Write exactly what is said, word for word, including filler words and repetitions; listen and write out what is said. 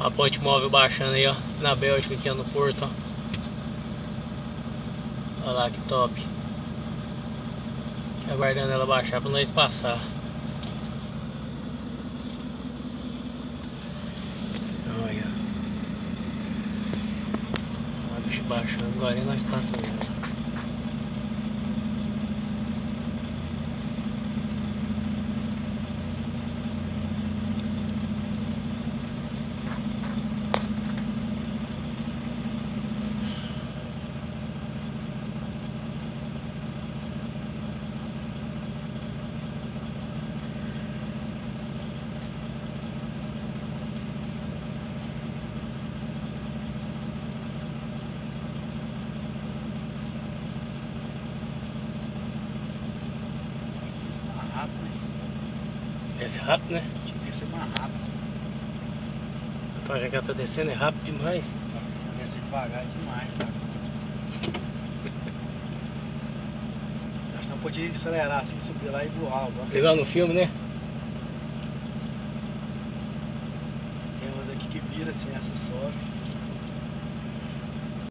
A ponte móvel baixando aí, ó. Na Bélgica, aqui ó, no porto, ó. Olha lá que top. Aqui aguardando ela baixar pra nós passar. Olha. Olha a bicho baixando. Agora nós passamos ela. Rápido, né? Desce rápido, né? Tinha que descer mais rápido. A tua já tá descendo, é rápido demais. Tá descendo devagar demais, sabe? Acho que não podia acelerar assim, subir lá e voar. Igual no filme, né? Tem umas aqui que vira assim, essa sobe.